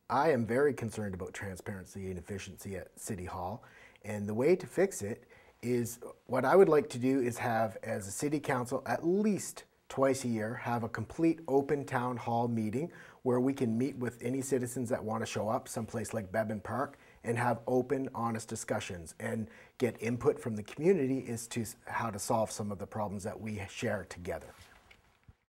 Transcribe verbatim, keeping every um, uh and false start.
I am very concerned about transparency and efficiency at City Hall, and the way to fix it is what I would like to do is have, as a city council, at least twice a year, have a complete open town hall meeting where we can meet with any citizens that want to show up, someplace like Bevan Park, and have open, honest discussions and get input from the community as to how to solve some of the problems that we share together.